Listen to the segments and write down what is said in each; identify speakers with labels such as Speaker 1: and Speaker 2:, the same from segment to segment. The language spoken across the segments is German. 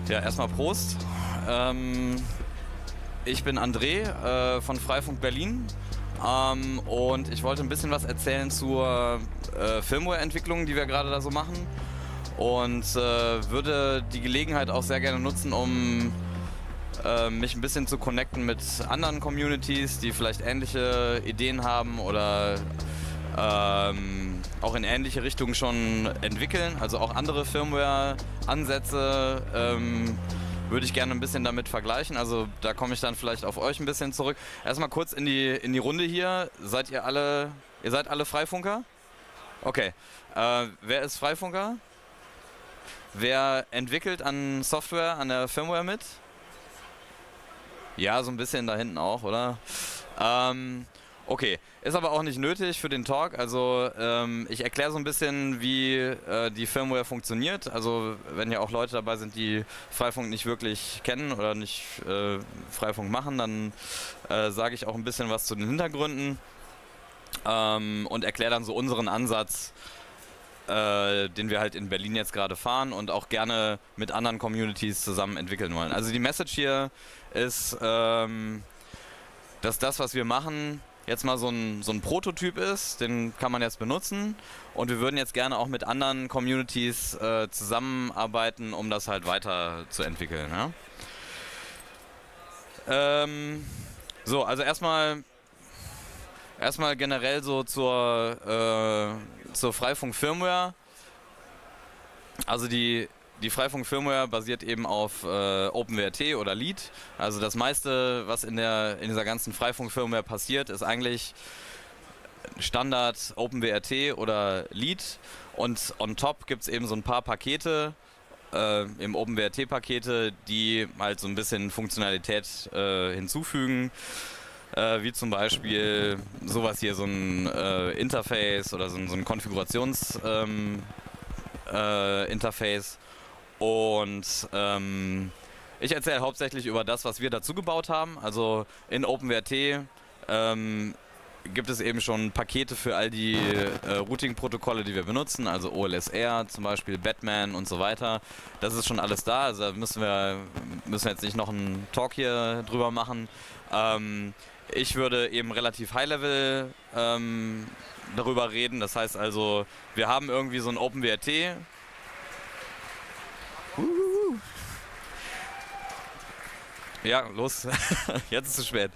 Speaker 1: Ja, erstmal Prost. Ich bin André von Freifunk Berlin und ich wollte ein bisschen was erzählen zur Firmware-Entwicklung, die wir gerade da so machen, und würde die Gelegenheit auch sehr gerne nutzen, um mich ein bisschen zu connecten mit anderen Communities, die vielleicht ähnliche Ideen haben oder auch in ähnliche Richtungen schon entwickeln, also auch andere Firmware-Ansätze würde ich gerne ein bisschen damit vergleichen, also da komme ich dann vielleicht auf euch ein bisschen zurück. Erstmal kurz in die Runde hier, seid ihr seid alle Freifunker? Okay, wer ist Freifunker? Wer entwickelt an Software, an der Firmware mit? Ja, so ein bisschen da hinten auch, oder? Okay, ist aber auch nicht nötig für den Talk. Also ich erkläre so ein bisschen, wie die Firmware funktioniert. Also wenn ja auch Leute dabei sind, die Freifunk nicht wirklich kennen oder nicht Freifunk machen, dann sage ich auch ein bisschen was zu den Hintergründen und erkläre dann so unseren Ansatz, den wir halt in Berlin jetzt gerade fahren und auch gerne mit anderen Communities zusammen entwickeln wollen. Also die Message hier ist, dass das, was wir machen, jetzt mal so ein Prototyp ist, den kann man jetzt benutzen, und wir würden jetzt gerne auch mit anderen Communities zusammenarbeiten, um das halt weiterzuentwickeln. Ja? So, also erstmal generell so zur Freifunk-Firmware. Also die Freifunk-Firmware basiert eben auf OpenWrt oder Lead. Also das meiste, was in dieser ganzen Freifunk-Firmware passiert, ist eigentlich Standard OpenWrt oder Lead. Und on top gibt es eben so ein paar Pakete, im OpenWrt-Pakete, die halt so ein bisschen Funktionalität hinzufügen. Wie zum Beispiel sowas hier, so ein Interface oder so ein Konfigurations-Interface. Und ich erzähle hauptsächlich über das, was wir dazu gebaut haben. Also in OpenWrt gibt es eben schon Pakete für all die Routing-Protokolle, die wir benutzen, also OLSR zum Beispiel, Batman und so weiter. Das ist schon alles da, also da müssen wir jetzt nicht noch einen Talk hier drüber machen. Ich würde eben relativ High-Level darüber reden, das heißt also, wir haben irgendwie so ein OpenWrt. Ja, los, jetzt ist es zu spät.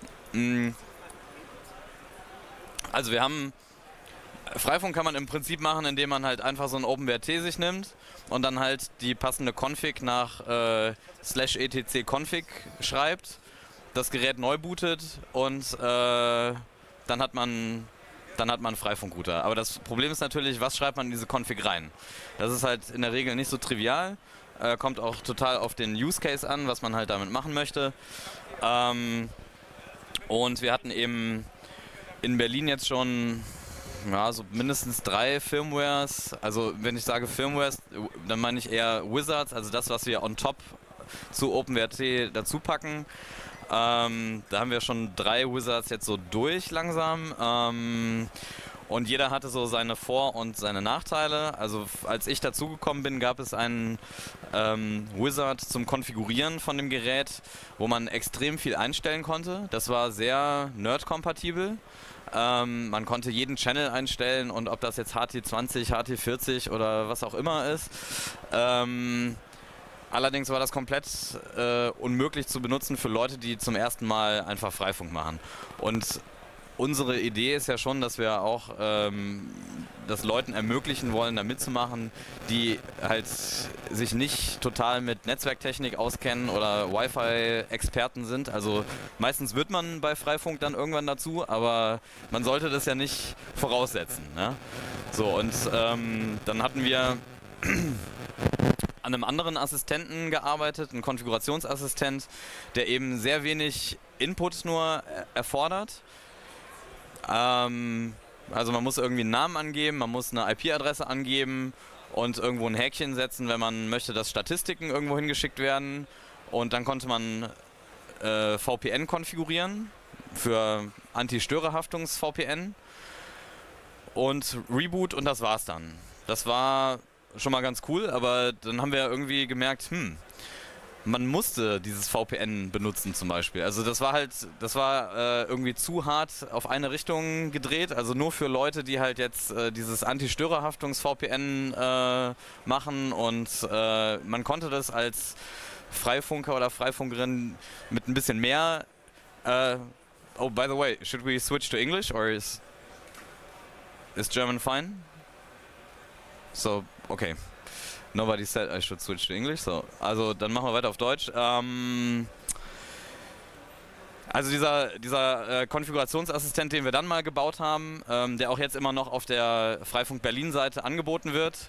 Speaker 1: Also wir haben, Freifunk kann man im Prinzip machen, indem man halt einfach so ein OpenWrt sich nimmt und dann halt die passende Config nach /etc-config schreibt, das Gerät neu bootet und dann hat man einen Freifunkrouter. Aber das Problem ist natürlich, was schreibt man in diese Config rein? Das ist halt in der Regel nicht so trivial, kommt auch total auf den Use Case an, was man halt damit machen möchte. Und wir hatten eben in Berlin jetzt schon so mindestens 3 Firmwares. Also wenn ich sage Firmwares, dann meine ich eher Wizards, also das, was wir on top zu OpenWrt dazu packen. Da haben wir schon 3 Wizards jetzt so durch langsam. Und jeder hatte so seine Vor- und seine Nachteile. Also als ich dazugekommen bin, gab es einen Wizard zum Konfigurieren von dem Gerät, wo man extrem viel einstellen konnte. Das war sehr Nerd-kompatibel. Man konnte jeden Channel einstellen, und ob das jetzt HT20, HT40 oder was auch immer ist. Allerdings war das komplett unmöglich zu benutzen für Leute, die zum ersten Mal einfach Freifunk machen. Und unsere Idee ist ja schon, dass wir auch das Leuten ermöglichen wollen, da mitzumachen, die halt sich nicht total mit Netzwerktechnik auskennen oder Wi-Fi-Experten sind. Also meistens wird man bei Freifunk dann irgendwann dazu, aber man sollte das ja nicht voraussetzen. Ne? So, und dann hatten wir an einem anderen Assistenten gearbeitet, einen Konfigurationsassistent, der eben sehr wenig Input nur erfordert. Also man muss irgendwie einen Namen angeben, man muss eine IP-Adresse angeben und irgendwo ein Häkchen setzen, wenn man möchte, dass Statistiken irgendwo hingeschickt werden. Und dann konnte man VPN konfigurieren für Anti-Störerhaftungs-VPN und Reboot, und das war's dann. Das war schon mal ganz cool, aber dann haben wir irgendwie gemerkt, man musste dieses VPN benutzen zum Beispiel. Also das war irgendwie zu hart auf eine Richtung gedreht. Also nur für Leute, die halt jetzt dieses Anti-Störerhaftungs-VPN machen, und man konnte das als Freifunker oder Freifunkerin mit ein bisschen mehr. Oh, by the way, should we switch to English or is German fine? So, okay. Nobody said I should switch to English, so. Also dann machen wir weiter auf Deutsch. Also dieser Konfigurationsassistent, den wir dann mal gebaut haben, der auch jetzt immer noch auf der Freifunk Berlin Seite angeboten wird,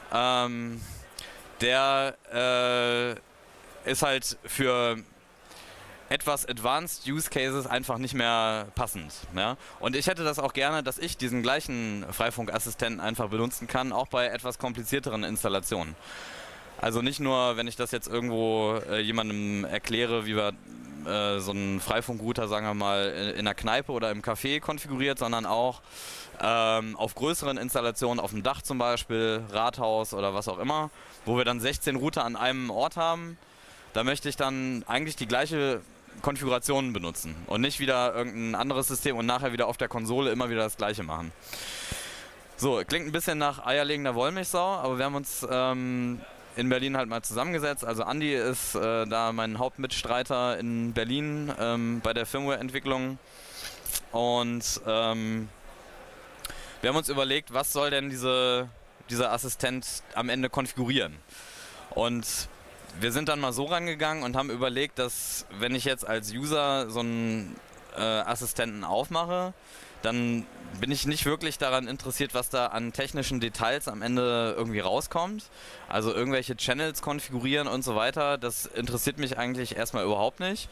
Speaker 1: der ist halt für etwas Advanced Use Cases einfach nicht mehr passend. Ja? Und ich hätte das auch gerne, dass ich diesen gleichen Freifunkassistenten einfach benutzen kann, auch bei etwas komplizierteren Installationen. Also nicht nur, wenn ich das jetzt irgendwo jemandem erkläre, wie wir so einen Freifunkrouter, sagen wir mal, in einer Kneipe oder im Café konfiguriert, sondern auch auf größeren Installationen, auf dem Dach zum Beispiel, Rathaus oder was auch immer, wo wir dann 16 Router an einem Ort haben. Da möchte ich dann eigentlich die gleiche Konfigurationen benutzen und nicht wieder irgendein anderes System und nachher wieder auf der Konsole immer wieder das gleiche machen. So, klingt ein bisschen nach eierlegender Wollmilchsau, aber wir haben uns in Berlin halt mal zusammengesetzt. Also Andi ist da mein Hauptmitstreiter in Berlin bei der Firmware-Entwicklung, und wir haben uns überlegt, was soll denn dieser Assistent am Ende konfigurieren. Und wir sind dann mal so rangegangen und haben überlegt, dass wenn ich jetzt als User so einen Assistenten aufmache, dann bin ich nicht wirklich daran interessiert, was da an technischen Details am Ende irgendwie rauskommt. Also irgendwelche Channels konfigurieren und so weiter, das interessiert mich eigentlich erstmal überhaupt nicht.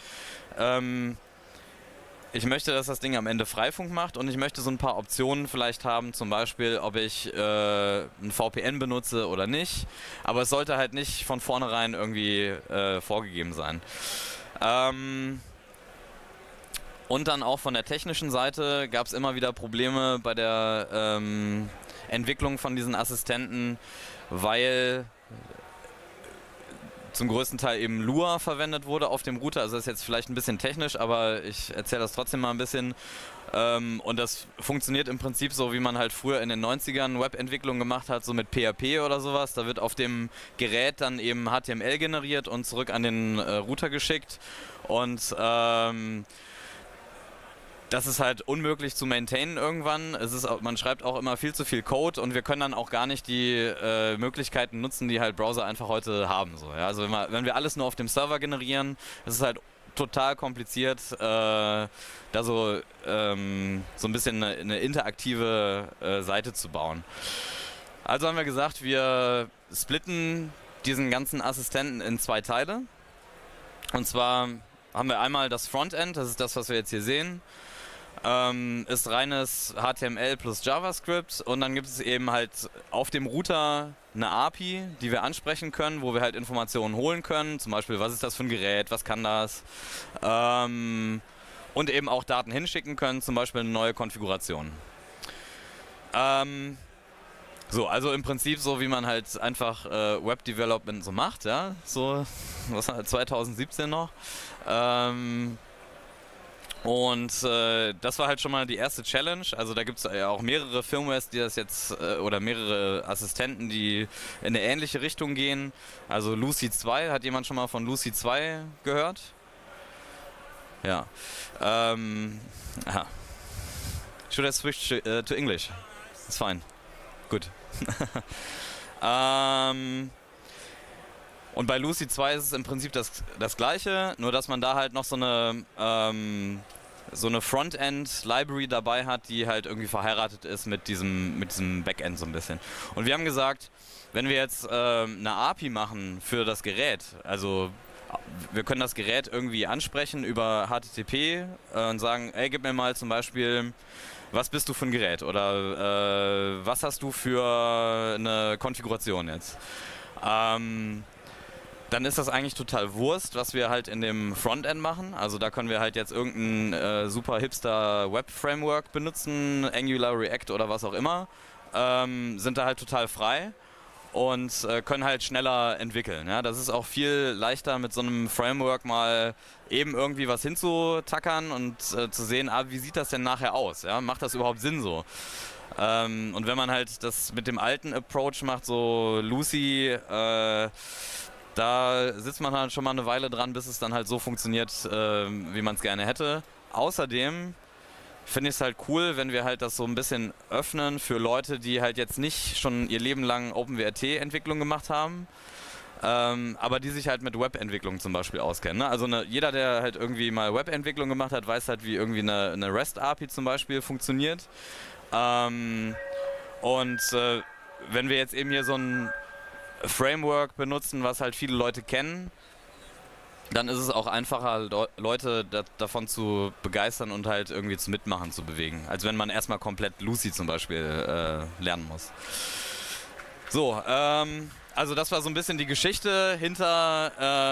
Speaker 1: Ich möchte, dass das Ding am Ende Freifunk macht, und ich möchte so ein paar Optionen vielleicht haben, zum Beispiel, ob ich ein VPN benutze oder nicht. Aber es sollte halt nicht von vornherein irgendwie vorgegeben sein. Und dann auch von der technischen Seite gab es immer wieder Probleme bei der Entwicklung von diesen Assistenten, weil zum größten Teil eben Lua verwendet wurde auf dem Router. Also das ist jetzt vielleicht ein bisschen technisch, aber ich erzähle das trotzdem mal ein bisschen. Und das funktioniert im Prinzip so, wie man halt früher in den 90ern Webentwicklung gemacht hat, so mit PHP oder sowas. Da wird auf dem Gerät dann eben HTML generiert und zurück an den Router geschickt. Und das ist halt unmöglich zu maintainen irgendwann. Man schreibt auch immer viel zu viel Code, und wir können dann auch gar nicht die Möglichkeiten nutzen, die halt Browser einfach heute haben. So, ja? Also wenn wir alles nur auf dem Server generieren, ist es halt total kompliziert, da so ein bisschen eine interaktive Seite zu bauen. Also haben wir gesagt, wir splitten diesen ganzen Assistenten in 2 Teile. Und zwar haben wir einmal das Frontend, das ist das, was wir jetzt hier sehen. Ist reines HTML plus JavaScript, und dann gibt es eben halt auf dem Router eine API, die wir ansprechen können, wo wir halt Informationen holen können, zum Beispiel, was ist das für ein Gerät, was kann das, und eben auch Daten hinschicken können, zum Beispiel eine neue Konfiguration. So, also im Prinzip so, wie man halt einfach Web-Development so macht, ja, so, was 2017 noch. Und das war halt schon mal die erste Challenge. Also da gibt es ja auch mehrere Firmwares, die das jetzt, oder mehrere Assistenten, die in eine ähnliche Richtung gehen. Also Lucy 2, hat jemand schon mal von Lucy 2 gehört? Ja. Aha. Should I switch to English? It's fine. Good. Und bei Lucy 2 ist es im Prinzip das Gleiche, nur dass man da halt noch so eine Frontend-Library dabei hat, die halt irgendwie verheiratet ist mit diesem Backend so ein bisschen. Und wir haben gesagt, wenn wir jetzt eine API machen für das Gerät, also wir können das Gerät irgendwie ansprechen über HTTP und sagen, ey, gib mir mal zum Beispiel, was bist du für ein Gerät, oder was hast du für eine Konfiguration jetzt? Dann ist das eigentlich total Wurst, was wir halt in dem Frontend machen. Also da können wir halt jetzt irgendein super hipster Web-Framework benutzen, Angular, React oder was auch immer. Sind da halt total frei. und können halt schneller entwickeln. Ja? Das ist auch viel leichter mit so einem Framework mal eben irgendwie was hinzutackern und zu sehen, wie sieht das denn nachher aus? Ja? Macht das überhaupt Sinn so? Und wenn man halt das mit dem alten Approach macht, so Lucy, da sitzt man halt schon mal eine Weile dran, bis es dann halt so funktioniert, wie man es gerne hätte. Außerdem finde ich es halt cool, wenn wir halt das so ein bisschen öffnen für Leute, die halt jetzt nicht schon ihr Leben lang OpenWrt-Entwicklung gemacht haben, aber die sich halt mit Webentwicklung zum Beispiel auskennen. Ne? Also jeder, der halt irgendwie mal Webentwicklung gemacht hat, weiß halt, wie irgendwie eine REST-API zum Beispiel funktioniert. Wenn wir jetzt eben hier so ein Framework benutzen, was halt viele Leute kennen, dann ist es auch einfacher, Leute davon zu begeistern und halt irgendwie zum Mitmachen zu bewegen, als wenn man erstmal komplett Lucy zum Beispiel lernen muss. So, also das war so ein bisschen die Geschichte hinter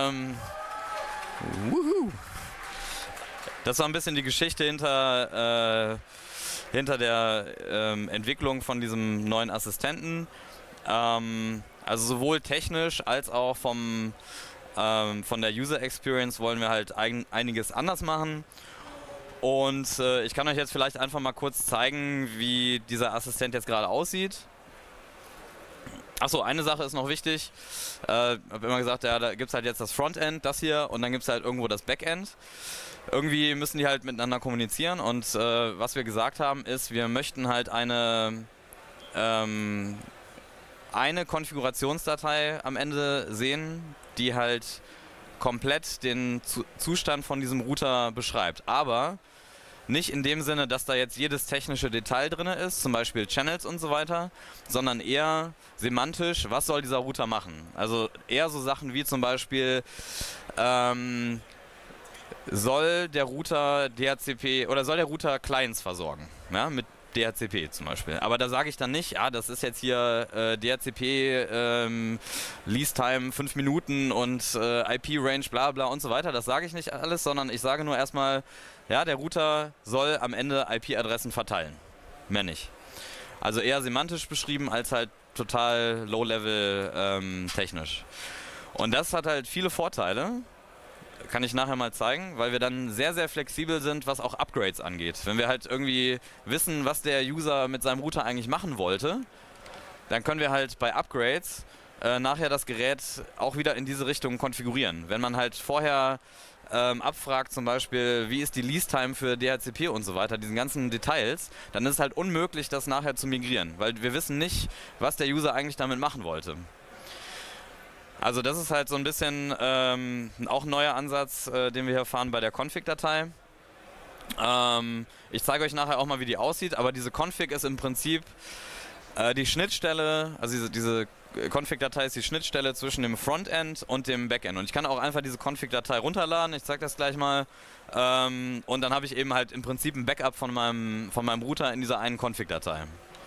Speaker 1: das war ein bisschen die Geschichte hinter der Entwicklung von diesem neuen Assistenten. Also sowohl technisch als auch von der User Experience wollen wir halt einiges anders machen. Und ich kann euch jetzt vielleicht einfach mal kurz zeigen, wie dieser Assistent jetzt gerade aussieht. Achso, eine Sache ist noch wichtig. Ich habe immer gesagt, ja, da gibt es halt jetzt das Frontend, das hier, und dann gibt es halt irgendwo das Backend. Irgendwie müssen die halt miteinander kommunizieren, und was wir gesagt haben ist, wir möchten halt eine Konfigurationsdatei am Ende sehen, die halt komplett den Zustand von diesem Router beschreibt. Aber nicht in dem Sinne, dass da jetzt jedes technische Detail drin ist, zum Beispiel Channels und so weiter, sondern eher semantisch, was soll dieser Router machen? Also eher so Sachen wie zum Beispiel, soll der Router DHCP oder soll der Router Clients versorgen, ja, mit DHCP zum Beispiel. Aber da sage ich dann nicht, das ist jetzt hier DHCP Lease Time 5 Minuten und IP Range bla bla und so weiter. Das sage ich nicht alles, sondern ich sage nur erstmal, ja, der Router soll am Ende IP-Adressen verteilen. Mehr nicht. Also eher semantisch beschrieben als halt total low-level technisch. Und das hat halt viele Vorteile. Kann ich nachher mal zeigen, weil wir dann sehr, sehr flexibel sind, was auch Upgrades angeht. Wenn wir halt irgendwie wissen, was der User mit seinem Router eigentlich machen wollte, dann können wir halt bei Upgrades nachher das Gerät auch wieder in diese Richtung konfigurieren. Wenn man halt vorher abfragt, zum Beispiel, wie ist die Lease-Time für DHCP und so weiter, diesen ganzen Details, dann ist es halt unmöglich, das nachher zu migrieren, weil wir wissen nicht, was der User eigentlich damit machen wollte. Also das ist halt so ein bisschen auch ein neuer Ansatz, den wir hier fahren bei der Config-Datei. Ich zeige euch nachher auch mal, wie die aussieht, aber diese Config ist im Prinzip die Schnittstelle, also diese Config-Datei ist die Schnittstelle zwischen dem Frontend und dem Backend. Und ich kann auch einfach diese Config-Datei runterladen, ich zeige das gleich mal. Und dann habe ich eben halt im Prinzip ein Backup von meinem Router in dieser einen Config-Datei.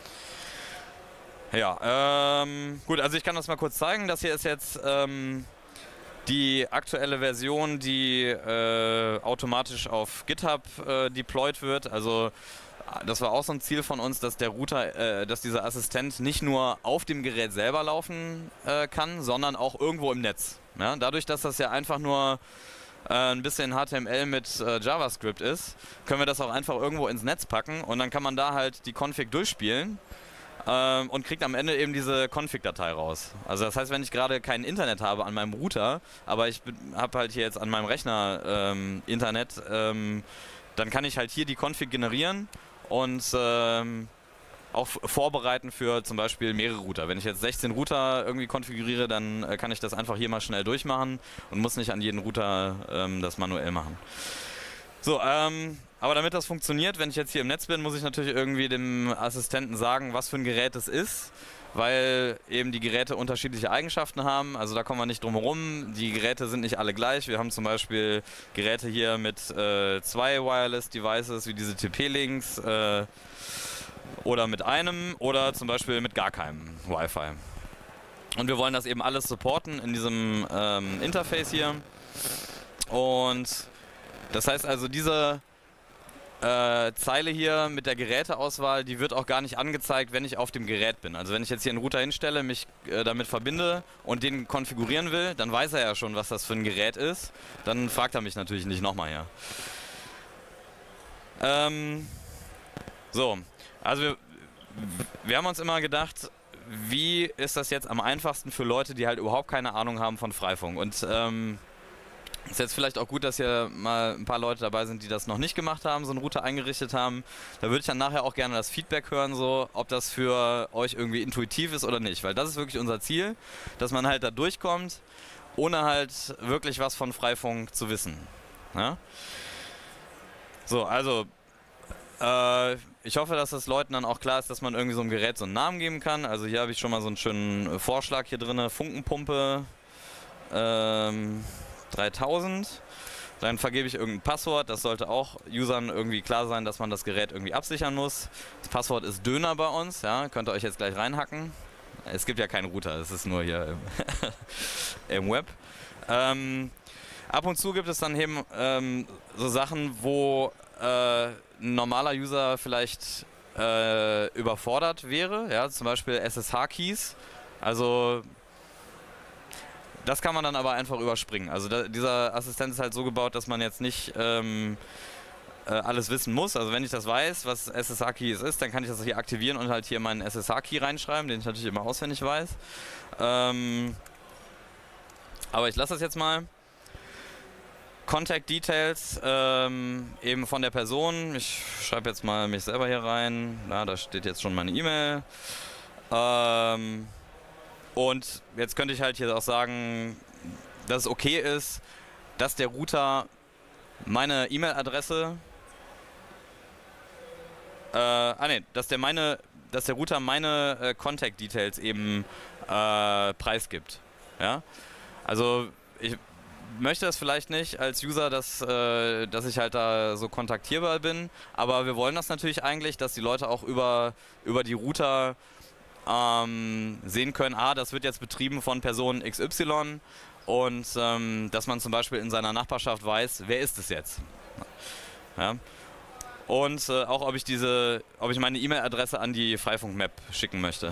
Speaker 1: Ja, gut, also ich kann das mal kurz zeigen. Das hier ist jetzt die aktuelle Version, die automatisch auf GitHub deployed wird. Also das war auch so ein Ziel von uns, dass der Router, dass dieser Assistent nicht nur auf dem Gerät selber laufen kann, sondern auch irgendwo im Netz. Ja? Dadurch, dass das ja einfach nur ein bisschen HTML mit JavaScript ist, können wir das auch einfach irgendwo ins Netz packen, und dann kann man da halt die Config durchspielen und kriegt am Ende eben diese Config-Datei raus. Also das heißt, wenn ich gerade kein Internet habe an meinem Router, aber ich habe halt hier jetzt an meinem Rechner Internet, dann kann ich halt hier die Config generieren und auch vorbereiten für zum Beispiel mehrere Router. Wenn ich jetzt 16 Router irgendwie konfiguriere, dann kann ich das einfach hier mal schnell durchmachen und muss nicht an jeden Router das manuell machen. So, aber damit das funktioniert, wenn ich jetzt hier im Netz bin, muss ich natürlich irgendwie dem Assistenten sagen, was für ein Gerät es ist, weil eben die Geräte unterschiedliche Eigenschaften haben. Also da kommen wir nicht drum herum. Die Geräte sind nicht alle gleich. Wir haben zum Beispiel Geräte hier mit 2 Wireless Devices, wie diese TP-Links, oder mit einem, oder zum Beispiel mit gar keinem Wi-Fi. Und wir wollen das eben alles supporten in diesem Interface hier. Und das heißt also, diese Zeile hier mit der Geräteauswahl, die wird auch gar nicht angezeigt, wenn ich auf dem Gerät bin. Also wenn ich jetzt hier einen Router hinstelle, mich damit verbinde und den konfigurieren will, dann weiß er ja schon, was das für ein Gerät ist. Dann fragt er mich natürlich nicht nochmal hier. So, also wir haben uns immer gedacht, wie ist das jetzt am einfachsten für Leute, die halt überhaupt keine Ahnung haben von Freifunk. Und ist jetzt vielleicht auch gut, dass hier mal ein paar Leute dabei sind, die das noch nicht gemacht haben, so einen Router eingerichtet haben. Da würde ich dann nachher auch gerne das Feedback hören, so ob das für euch irgendwie intuitiv ist oder nicht. Weil das ist wirklich unser Ziel, dass man halt da durchkommt, ohne halt wirklich was von Freifunk zu wissen. Ja? So, also ich hoffe, dass es Leuten dann auch klar ist, dass man irgendwie so einem Gerät so einen Namen geben kann. Also hier habe ich schon mal so einen schönen Vorschlag hier drin, Funkenpumpe 3000. Dann vergebe ich irgendein Passwort. Das sollte auch Usern irgendwie klar sein, dass man das Gerät irgendwie absichern muss. Das Passwort ist Döner bei uns. Ja, könnt ihr euch jetzt gleich reinhacken. Es gibt ja keinen Router, es ist nur hier im Web. Ab und zu gibt es dann eben so Sachen, wo ein normaler User vielleicht überfordert wäre. Ja, zum Beispiel SSH-Keys. Also das kann man dann aber einfach überspringen. Also dieser Assistent ist halt so gebaut, dass man jetzt nicht alles wissen muss. Also wenn ich das weiß, was SSH-Keys ist, dann kann ich das hier aktivieren und halt hier meinen SSH-Key reinschreiben, den ich natürlich immer auswendig weiß. Aber ich lasse das jetzt mal. Contact Details eben von der Person. Ich schreibe jetzt mal mich selber hier rein. Ja, da steht jetzt schon meine E-Mail. Und jetzt könnte ich halt hier auch sagen, dass es okay ist, dass der Router meine E-Mail-Adresse, dass der Router meine Contact Details eben preisgibt. Ja? Also ich möchte das vielleicht nicht als User, dass ich halt da so kontaktierbar bin, aber wir wollen das natürlich eigentlich, dass die Leute auch über die Router sehen können, das wird jetzt betrieben von Person XY und dass man zum Beispiel in seiner Nachbarschaft weiß, wer ist es jetzt. Ja? Und auch ob ich meine E-Mail-Adresse an die Freifunk-Map schicken möchte.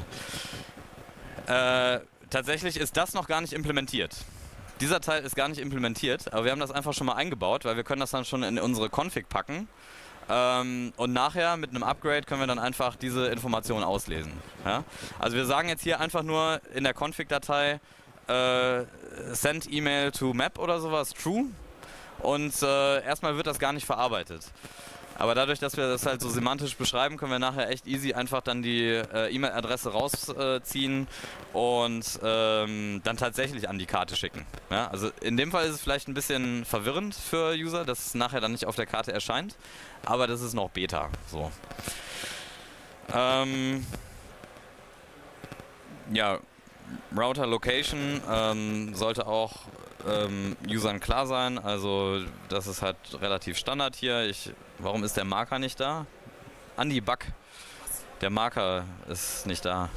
Speaker 1: Tatsächlich ist das noch gar nicht implementiert. Dieser Teil ist gar nicht implementiert, aber wir haben das einfach schon mal eingebaut, weil wir können das dann schon in unsere Config packen. Und nachher mit einem Upgrade können wir dann einfach diese Informationen auslesen. Ja? Also wir sagen jetzt hier einfach nur in der Config-Datei send email to map oder sowas true und erstmal wird das gar nicht verarbeitet. Aber dadurch, dass wir das halt so semantisch beschreiben, können wir nachher echt easy einfach dann die E-Mail-Adresse rausziehen und dann tatsächlich an die Karte schicken. Ja, also in dem Fall ist es vielleicht ein bisschen verwirrend für User, dass es nachher dann nicht auf der Karte erscheint, aber das ist noch Beta. So. Ja, Router Location sollte auch Usern klar sein, also das ist halt relativ Standard hier. Warum ist der Marker nicht da? Andi, Bug. Der Marker ist nicht da.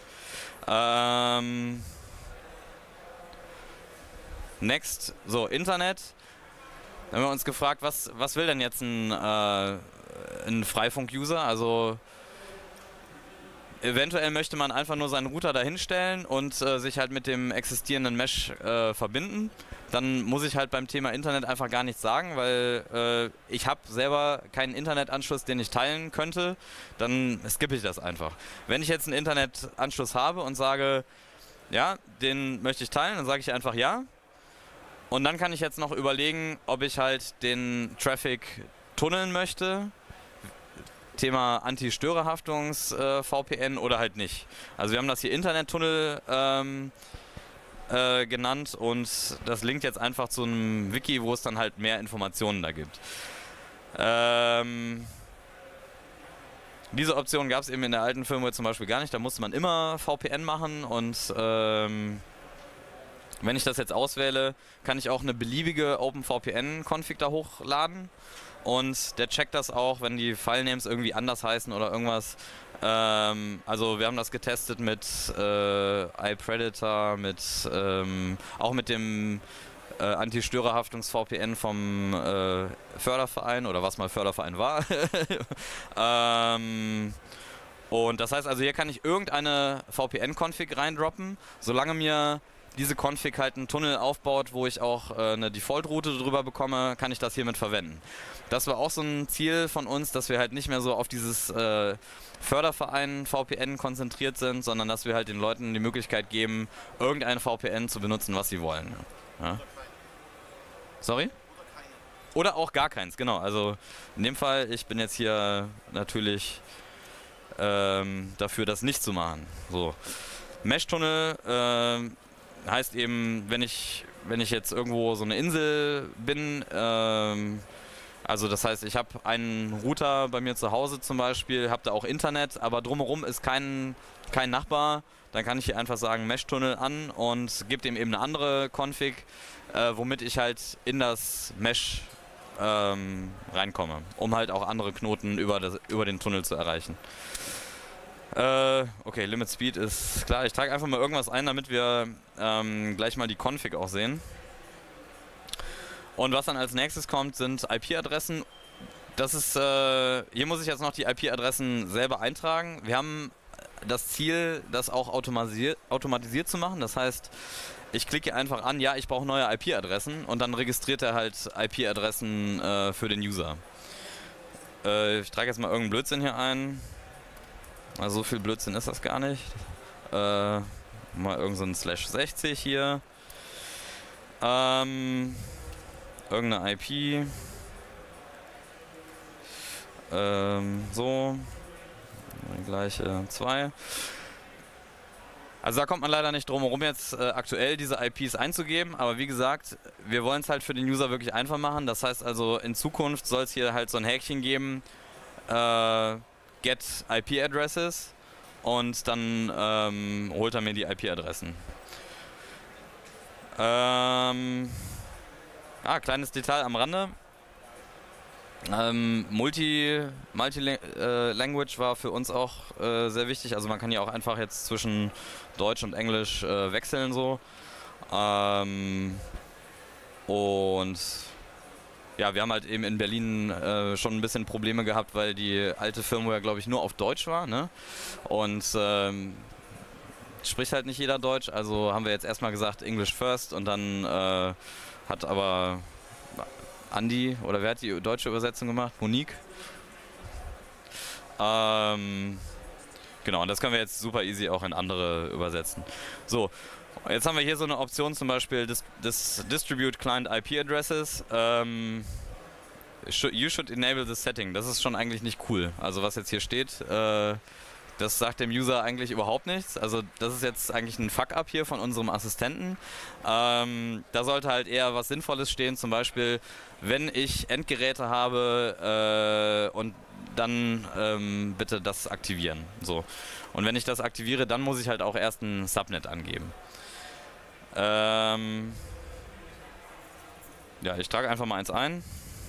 Speaker 1: Next, so Internet. Da haben wir uns gefragt, was will denn jetzt ein Freifunk-User? Also eventuell möchte man einfach nur seinen Router dahinstellen und sich halt mit dem existierenden Mesh verbinden. Dann muss ich halt beim Thema Internet einfach gar nichts sagen, weil ich habe selber keinen Internetanschluss, den ich teilen könnte. Dann skippe ich das einfach. Wenn ich jetzt einen Internetanschluss habe und sage, ja, den möchte ich teilen, dann sage ich einfach ja. Und dann kann ich jetzt noch überlegen, ob ich halt den Traffic tunneln möchte. Thema Anti-Störerhaftungs-VPN oder halt nicht. Also wir haben das hier Internet-Tunnel genannt und das linkt jetzt einfach zu einem Wiki, wo es dann halt mehr Informationen da gibt. Diese Option gab es eben in der alten Firmware zum Beispiel gar nicht, da musste man immer VPN machen und wenn ich das jetzt auswähle, kann ich auch eine beliebige OpenVPN-Config da hochladen. Und der checkt das auch, wenn die Filenames irgendwie anders heißen oder irgendwas. Also wir haben das getestet mit iPredator, auch mit dem Anti-Störerhaftungs-VPN vom Förderverein oder was mal Förderverein war. Und das heißt also, hier kann ich irgendeine VPN-Config reindroppen, solange mir diese Config halt einen Tunnel aufbaut, wo ich auch eine Default-Route drüber bekomme, kann ich das hiermit verwenden. Das war auch so ein Ziel von uns, dass wir halt nicht mehr so auf dieses Förderverein VPN konzentriert sind, sondern dass wir halt den Leuten die Möglichkeit geben, irgendein VPN zu benutzen, was sie wollen. Ja. Sorry? Oder auch gar keins, genau. Also in dem Fall, ich bin jetzt hier natürlich dafür, das nicht zu machen. So. Mesh-Tunnel heißt eben, wenn ich jetzt irgendwo so eine Insel bin, also das heißt, ich habe einen Router bei mir zu Hause zum Beispiel, habe da auch Internet, aber drumherum ist kein Nachbar, dann kann ich hier einfach sagen Mesh-Tunnel an und gebe dem eben eine andere Config, womit ich halt in das Mesh reinkomme, um halt auch andere Knoten über den Tunnel zu erreichen. Okay, Limit Speed ist klar. Ich trage einfach mal irgendwas ein, damit wir gleich mal die Config auch sehen. Und was dann als nächstes kommt, sind IP-Adressen. Das ist, hier muss ich jetzt noch die IP-Adressen selber eintragen. Wir haben das Ziel, das auch automatisiert zu machen. Das heißt, ich klicke einfach an, ja, ich brauche neue IP-Adressen und dann registriert er halt IP-Adressen für den User. Ich trage jetzt mal irgendeinen Blödsinn hier ein. Also so viel Blödsinn ist das gar nicht. Mal irgend so ein /60 hier. Irgendeine IP. So. Die gleiche 2. Also da kommt man leider nicht drum herum, jetzt aktuell diese IPs einzugeben, aber wie gesagt, wir wollen es halt für den User wirklich einfach machen. Das heißt also, in Zukunft soll es hier halt so ein Häkchen geben, Get IP Addresses, und dann holt er mir die IP-Adressen. Kleines Detail am Rande. Multi-Language war für uns auch sehr wichtig. Also man kann hier auch einfach jetzt zwischen Deutsch und Englisch wechseln so. Und ja, wir haben halt eben in Berlin schon ein bisschen Probleme gehabt, weil die alte Firmware, glaube ich, nur auf Deutsch war, ne? Und spricht halt nicht jeder Deutsch, also haben wir jetzt erstmal gesagt English first, und dann hat aber Andi, oder wer hat die deutsche Übersetzung gemacht? Monique? Genau, und das können wir jetzt super easy auch in andere übersetzen. So, jetzt haben wir hier so eine Option, zum Beispiel das Distribute Client IP Addresses. You should enable this setting. Das ist schon eigentlich nicht cool. Also was jetzt hier steht, das sagt dem User eigentlich überhaupt nichts. Also das ist jetzt eigentlich ein Fuck-up hier von unserem Assistenten. Da sollte halt eher was Sinnvolles stehen, zum Beispiel, wenn ich Endgeräte habe und dann bitte das aktivieren. So. Und wenn ich das aktiviere, dann muss ich halt auch erst ein Subnet angeben. Ja, ich trage einfach mal eins ein.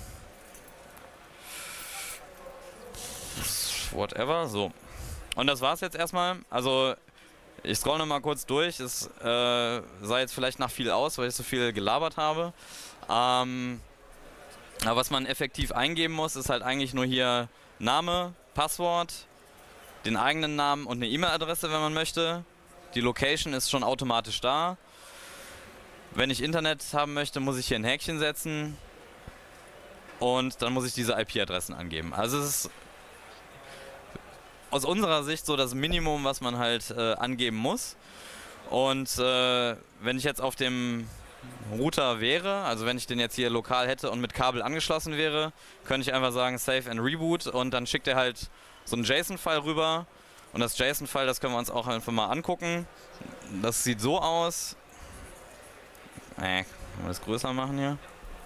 Speaker 1: Whatever, so. Und das war's jetzt erstmal. Also, ich scroll nochmal kurz durch. Es sah jetzt vielleicht nach viel aus, weil ich so viel gelabert habe. Aber was man effektiv eingeben muss, ist halt eigentlich nur hier Name, Passwort, den eigenen Namen und eine E-Mail-Adresse, wenn man möchte. Die Location ist schon automatisch da. Wenn ich Internet haben möchte, muss ich hier ein Häkchen setzen. Und dann muss ich diese IP-Adressen angeben. Also es ist aus unserer Sicht so das Minimum, was man halt angeben muss. Und wenn ich jetzt auf dem Router wäre, also wenn ich den jetzt hier lokal hätte und mit Kabel angeschlossen wäre, könnte ich einfach sagen Save and Reboot, und dann schickt er halt so einen JSON-File rüber. Und das JSON-File, das können wir uns auch einfach mal angucken. Das sieht so aus. Können wir das größer machen hier?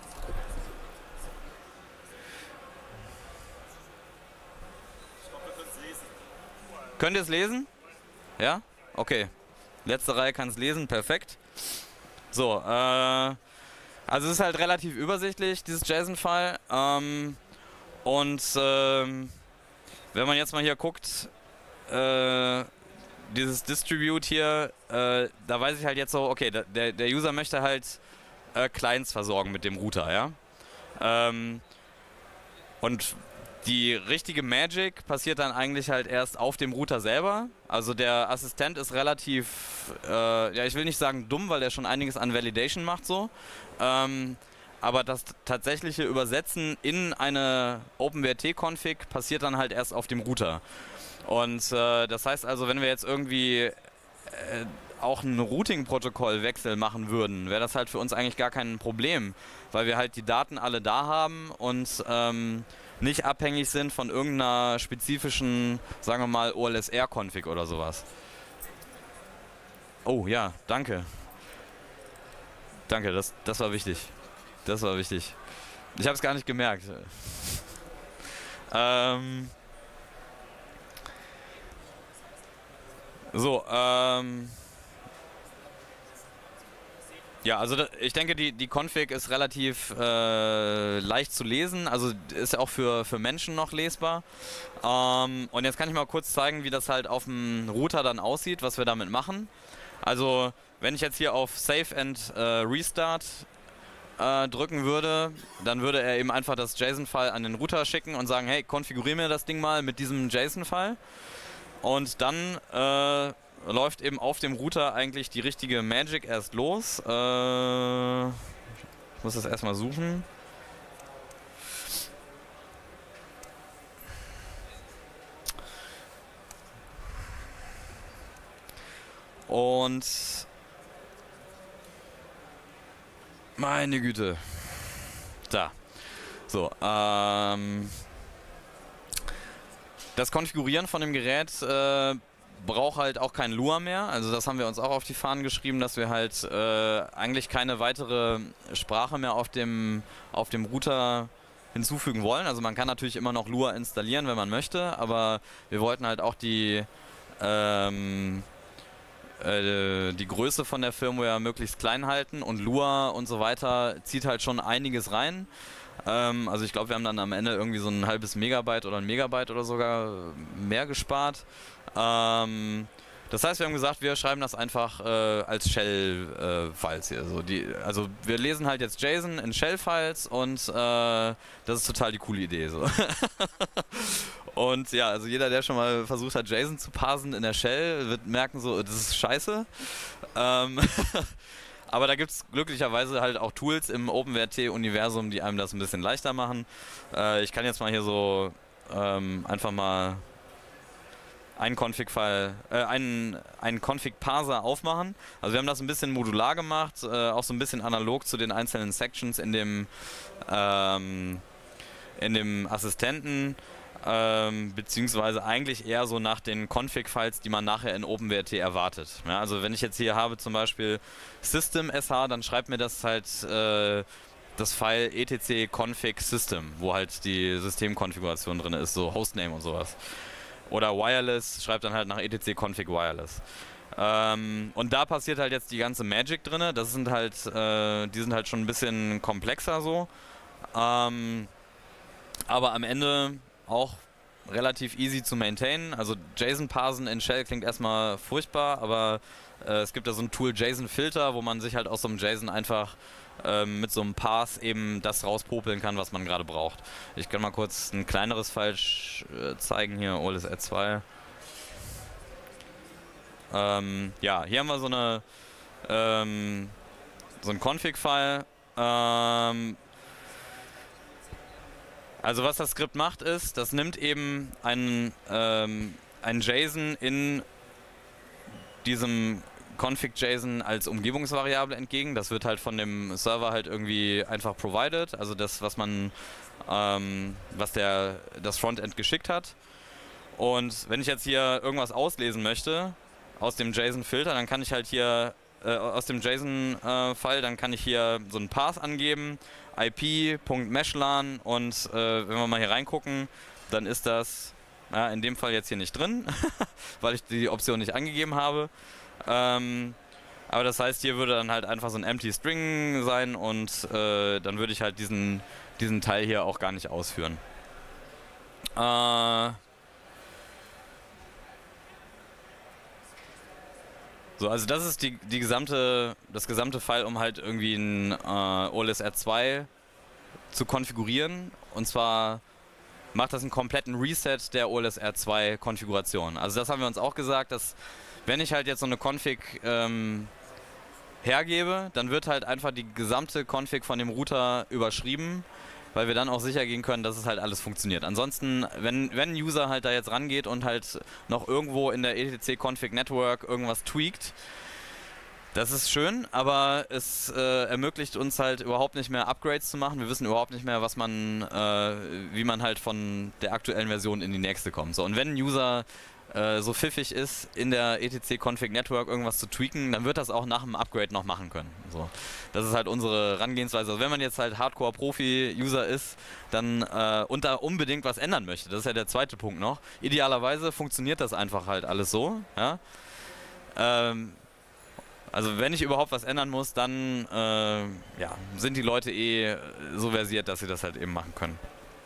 Speaker 1: Könnt ihr es lesen? Ja? Okay. Letzte Reihe kann es lesen, perfekt. So, also es ist halt relativ übersichtlich, dieses JSON-File. Wenn man jetzt mal hier guckt, dieses Distribute hier, da weiß ich halt jetzt so, okay, der User möchte halt Clients versorgen mit dem Router, ja. Ähm, und die richtige Magic passiert dann eigentlich halt erst auf dem Router selber. Also der Assistent ist relativ, ja, ich will nicht sagen dumm, weil der schon einiges an Validation macht so. Ähm, aber das tatsächliche Übersetzen in eine OpenWrt-Config passiert dann halt erst auf dem Router. Und das heißt also, wenn wir jetzt irgendwie auch einen Routing-Protokollwechsel machen würden, wäre das halt für uns eigentlich gar kein Problem, weil wir halt die Daten alle da haben und nicht abhängig sind von irgendeiner spezifischen, sagen wir mal, OLSR-Config oder sowas. Oh ja, danke. Danke, das war wichtig. Das war wichtig. Ich habe es gar nicht gemerkt. Ähm, so, ja, also ich denke, die Config ist relativ leicht zu lesen, also ist ja auch für Menschen noch lesbar. Und jetzt kann ich mal kurz zeigen, wie das halt auf dem Router dann aussieht, was wir damit machen. Also wenn ich jetzt hier auf Save and Restart drücken würde, dann würde er eben einfach das JSON-File an den Router schicken und sagen, hey, konfiguriere mir das Ding mal mit diesem JSON-File. Und dann läuft eben auf dem Router eigentlich die richtige Magic erst los. Ich muss das erstmal suchen. Und meine Güte. Da. So, das Konfigurieren von dem Gerät braucht halt auch kein Lua mehr. Also das haben wir uns auch auf die Fahnen geschrieben, dass wir halt eigentlich keine weitere Sprache mehr auf dem Router hinzufügen wollen. Also man kann natürlich immer noch Lua installieren, wenn man möchte, aber wir wollten halt auch die Größe von der Firmware möglichst klein halten und Lua und so weiter zieht halt schon einiges rein. Also ich glaube, wir haben dann am Ende irgendwie so ein halbes Megabyte oder ein Megabyte oder sogar mehr gespart. Das heißt, wir haben gesagt, wir schreiben das einfach als Shell-Files hier. Also wir lesen halt jetzt JSON in Shell-Files und das ist total die coole Idee. So. Und ja, also jeder, der schon mal versucht hat, JSON zu parsen in der Shell, wird merken so, das ist scheiße. Aber da gibt es glücklicherweise halt auch Tools im OpenWrt-Universum, die einem das ein bisschen leichter machen. Ich kann jetzt mal hier so einfach mal einen Config-File, einen Config-Parser aufmachen. Also wir haben das ein bisschen modular gemacht, auch so ein bisschen analog zu den einzelnen Sections in dem Assistenten. Beziehungsweise eigentlich eher so nach den Config-Files, die man nachher in OpenWrt erwartet. Ja, also wenn ich jetzt hier habe zum Beispiel System.sh, dann schreibt mir das halt das File etc config system, wo halt die Systemkonfiguration drin ist, so Hostname und sowas. Oder Wireless schreibt dann halt nach etc config wireless. Und da passiert halt jetzt die ganze Magic drin. Das sind halt, die sind halt schon ein bisschen komplexer so. Aber am Ende auch relativ easy zu maintainen. Also JSON-Parsen in Shell klingt erstmal furchtbar, aber es gibt da so ein Tool JSON-Filter, wo man sich halt aus so einem JSON einfach mit so einem Parse eben das rauspopeln kann, was man gerade braucht. Ich kann mal kurz ein kleineres File zeigen, hier OLSR 2. Ja, hier haben wir so ein Config-File. Also was das Skript macht ist, das nimmt eben ein JSON in diesem Config.json als Umgebungsvariable entgegen. Das wird halt von dem Server halt irgendwie einfach provided, also das, was man, was das Frontend geschickt hat. Und wenn ich jetzt hier irgendwas auslesen möchte aus dem JSON-Filter, dann kann ich halt hier aus dem JSON-File, dann kann ich hier so einen Path angeben, ip.meshlan und wenn wir mal hier reingucken, dann ist das in dem Fall jetzt hier nicht drin, weil ich die Option nicht angegeben habe. Aber das heißt, hier würde dann halt einfach so ein empty string sein und dann würde ich halt diesen Teil hier auch gar nicht ausführen. So, also das ist das gesamte File, um halt irgendwie ein OLS R2 zu konfigurieren. Und zwar macht das einen kompletten Reset der OLS R2 Konfiguration. Also das haben wir uns auch gesagt, dass wenn ich halt jetzt so eine Config hergebe, dann wird halt einfach die gesamte Config von dem Router überschrieben, weil wir dann auch sicher gehen können, dass es halt alles funktioniert. Ansonsten, wenn ein User halt da jetzt rangeht und halt noch irgendwo in der etc Config Network irgendwas tweakt, das ist schön, aber es ermöglicht uns halt überhaupt nicht mehr Upgrades zu machen. Wir wissen überhaupt nicht mehr, wie man halt von der aktuellen Version in die nächste kommt. So, und wenn ein User so pfiffig ist, in der etc Config Network irgendwas zu tweaken, dann wird das auch nach dem Upgrade noch machen können. So. Das ist halt unsere Herangehensweise. Also wenn man jetzt halt Hardcore-Profi-User ist, dann und da unbedingt was ändern möchte, das ist ja der zweite Punkt noch. Idealerweise funktioniert das einfach halt alles so. Ja? Also wenn ich überhaupt was ändern muss, dann ja, sind die Leute eh so versiert, dass sie das halt eben machen können.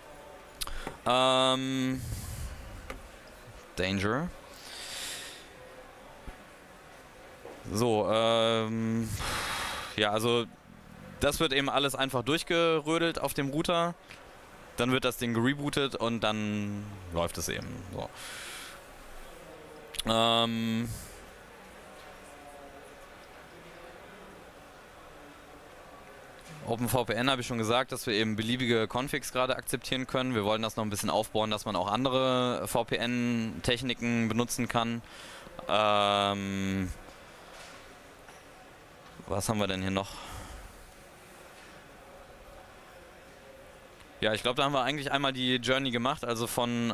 Speaker 1: Danger. So, ja, also das wird eben alles einfach durchgerödelt auf dem Router. Dann wird das Ding gerebootet und dann läuft es eben. So. OpenVPN habe ich schon gesagt, dass wir eben beliebige Configs gerade akzeptieren können. Wir wollen das noch ein bisschen aufbauen, dass man auch andere VPN-Techniken benutzen kann. Was haben wir denn hier noch? Ja, ich glaube, da haben wir eigentlich einmal die Journey gemacht, also von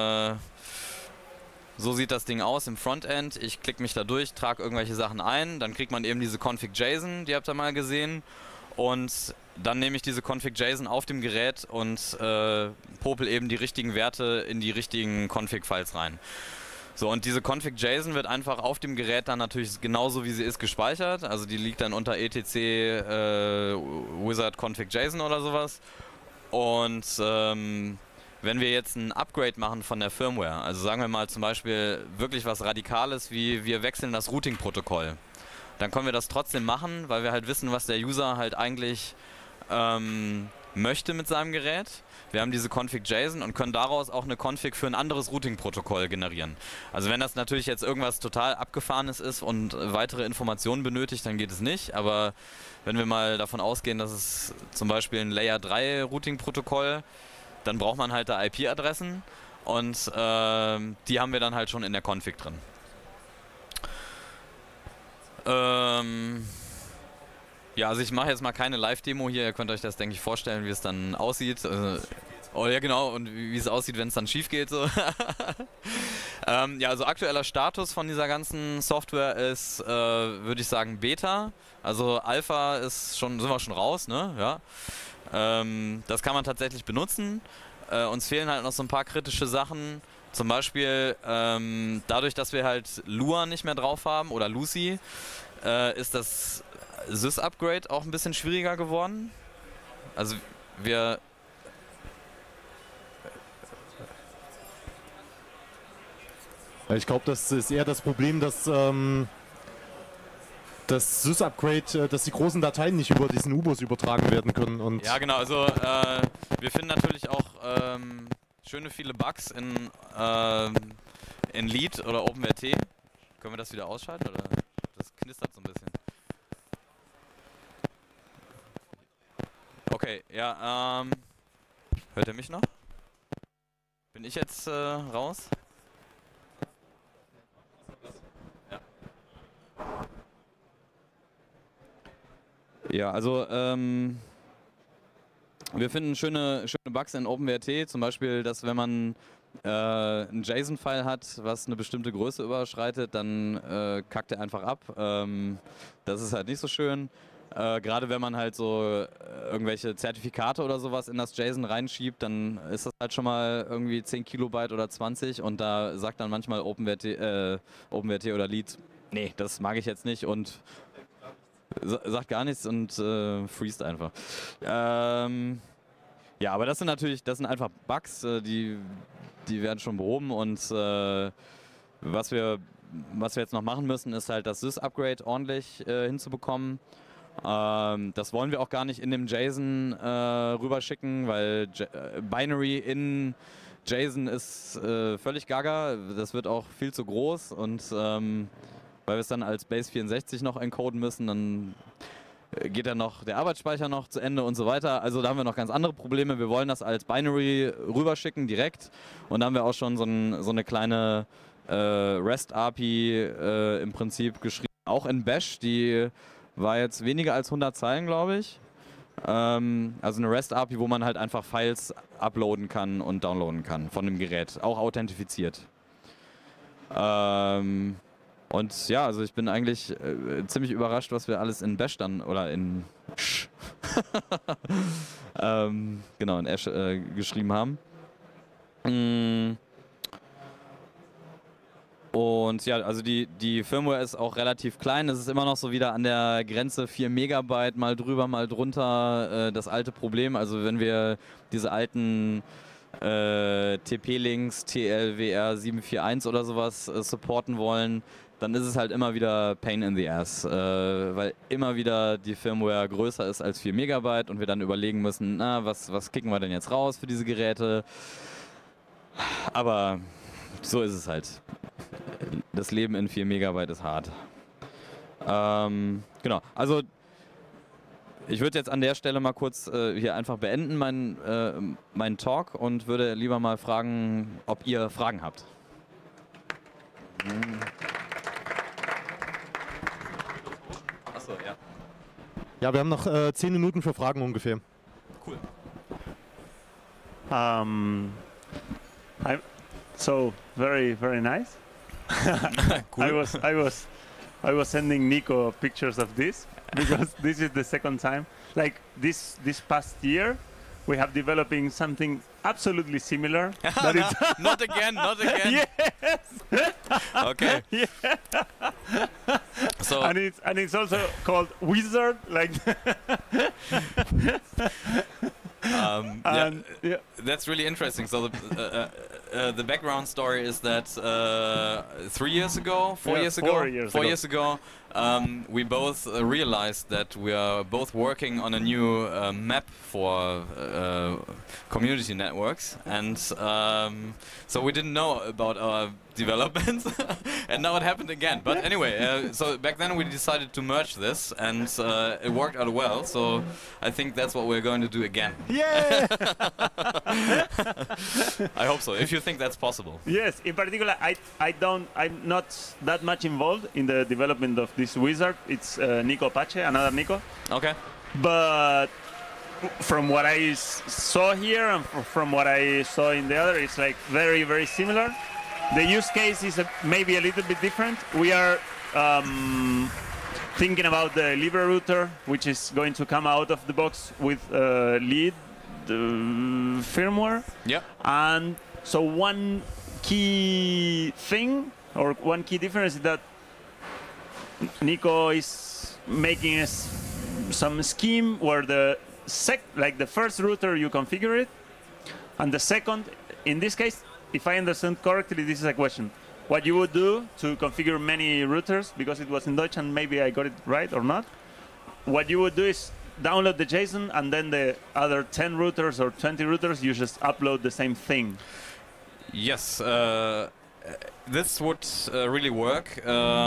Speaker 1: so sieht das Ding aus im Frontend. Ich klicke mich da durch, trage irgendwelche Sachen ein, dann kriegt man eben diese Config.json, die habt ihr mal gesehen. Und dann nehme ich diese Config.json auf dem Gerät und popel eben die richtigen Werte in die richtigen Config-Files rein. So, und diese Config.json wird einfach auf dem Gerät dann natürlich genauso wie sie ist gespeichert. Also die liegt dann unter etc wizard config.json oder sowas. Und wenn wir jetzt ein Upgrade machen von der Firmware, also sagen wir mal zum Beispiel wirklich was Radikales, wie wir wechseln das Routing-Protokoll, dann können wir das trotzdem machen, weil wir halt wissen, was der User halt eigentlich möchte mit seinem Gerät. Wir haben diese Config.json und können daraus auch eine Config für ein anderes Routing-Protokoll generieren. Also wenn das natürlich jetzt irgendwas total Abgefahrenes ist und weitere Informationen benötigt, dann geht es nicht. Aber wenn wir mal davon ausgehen, dass es zum Beispiel ein Layer 3 Routing-Protokoll, dann braucht man halt da IP-Adressen und die haben wir dann halt schon in der Config drin. Ja, also ich mache jetzt mal keine Live-Demo hier, ihr könnt euch das, denke ich, vorstellen, wie es dann aussieht. Oh ja, genau, und wie es aussieht, wenn es dann schief geht. So. Ja, also aktueller Status von dieser ganzen Software ist, würde ich sagen, Beta. Also Alpha sind wir schon raus, ne? Ja. Das kann man tatsächlich benutzen. Uns fehlen halt noch so ein paar kritische Sachen. Zum Beispiel dadurch, dass wir halt Lua nicht mehr drauf haben oder Lucy, ist das Sys-Upgrade auch ein bisschen schwieriger geworden. Also
Speaker 2: ich glaube, das ist eher das Problem, dass das Sys-Upgrade, dass die großen Dateien nicht über diesen U-Bus übertragen werden können. Und
Speaker 1: ja, genau. Also wir finden natürlich auch schöne viele Bugs in Lead oder OpenWrt. Können wir das wieder ausschalten oder das knistert so ein bisschen? Okay, ja, hört ihr mich noch? Bin ich jetzt raus? Ja. Ja, also wir finden schöne Bugs in OpenWrt, zum Beispiel, dass wenn man ein JSON-File hat, was eine bestimmte Größe überschreitet, dann kackt er einfach ab. Das ist halt nicht so schön. Gerade wenn man halt so irgendwelche Zertifikate oder sowas in das JSON reinschiebt, dann ist das halt schon mal irgendwie 10 Kilobyte oder 20 und da sagt dann manchmal OpenWrt oder Lead, nee, das mag ich jetzt nicht und sagt gar nichts und freest einfach. Ja, aber das sind einfach Bugs, die werden schon behoben und was wir was wir jetzt noch machen müssen, ist halt das Sys-Upgrade ordentlich hinzubekommen. Das wollen wir auch gar nicht in dem JSON rüberschicken, weil Binary in JSON ist völlig gaga. Das wird auch viel zu groß und weil wir es dann als Base64 noch encoden müssen, dann geht dann noch der Arbeitsspeicher noch zu Ende und so weiter. Also da haben wir noch ganz andere Probleme. Wir wollen das als Binary rüberschicken direkt und da haben wir auch schon so eine kleine REST-API im Prinzip geschrieben, auch in Bash, die war jetzt weniger als 100 Zeilen, glaube ich. Also eine REST-API, wo man halt einfach Files uploaden kann und downloaden kann von dem Gerät, auch authentifiziert. Und ja, also ich bin eigentlich ziemlich überrascht, was wir alles in Bash dann, oder in genau, in Ash geschrieben haben. Und ja, also die Firmware ist auch relativ klein. Es ist immer noch so wieder an der Grenze 4 Megabyte, mal drüber, mal drunter. Das alte Problem, also wenn wir diese alten TP-Links, TLWR 741 oder sowas supporten wollen, dann ist es halt immer wieder Pain in the Ass, weil immer wieder die Firmware größer ist als 4 Megabyte und wir dann überlegen müssen, na, was kicken wir denn jetzt raus für diese Geräte? Aber so ist es halt. Das Leben in 4 Megabyte ist hart. Genau, also ich würde jetzt an der Stelle mal kurz hier einfach beenden, meinen Talk, und würde lieber mal fragen, ob ihr Fragen habt. Achso, ja.
Speaker 2: Ja, wir haben noch 10 Minuten für Fragen ungefähr.
Speaker 1: Cool.
Speaker 3: So very, very nice.
Speaker 1: Cool.
Speaker 3: I was sending Nico pictures of this because this is the second time. Like this past year, we have developing something absolutely similar. That is
Speaker 1: Not again, not again.
Speaker 3: yes.
Speaker 1: Okay.
Speaker 3: Yeah.
Speaker 1: So
Speaker 3: And it's also called Wizard. Like.
Speaker 1: yeah,
Speaker 3: yeah.
Speaker 1: that's really interesting. So the background story is that 3 years ago, 4
Speaker 3: Yeah,
Speaker 1: years
Speaker 3: 4
Speaker 1: ago,
Speaker 3: years
Speaker 1: 4
Speaker 3: ago.
Speaker 1: years ago, we both realized that we are both working on a new map for community networks, and so we didn't know about our developments, and now it happened again. But anyway, so back then we decided to merge this, and it worked out well. So I think that's what we're going to do again.
Speaker 3: Yeah.
Speaker 1: I hope so. If you think that's possible.
Speaker 3: Yes, in particular, I'm not that much involved in the development of this wizard. It's Nico Pache, another Nico.
Speaker 1: Okay.
Speaker 3: But from what I saw here and from what I saw in the other, it's like very, very similar. The use case is maybe a little bit different. We are thinking about the Libre router, which is going to come out of the box with lead firmware.
Speaker 1: Yeah.
Speaker 3: And so one key thing or one key difference is that Nico is making some scheme where the first router you configure it, and the second, in this case, if I understand correctly, this is a question. What you would do to configure many routers, because it was in Deutsch and maybe I got it right or not, what you would do is download the JSON, and then the other 10 routers or 20 routers, you just upload the same thing.
Speaker 1: Yes, this would really work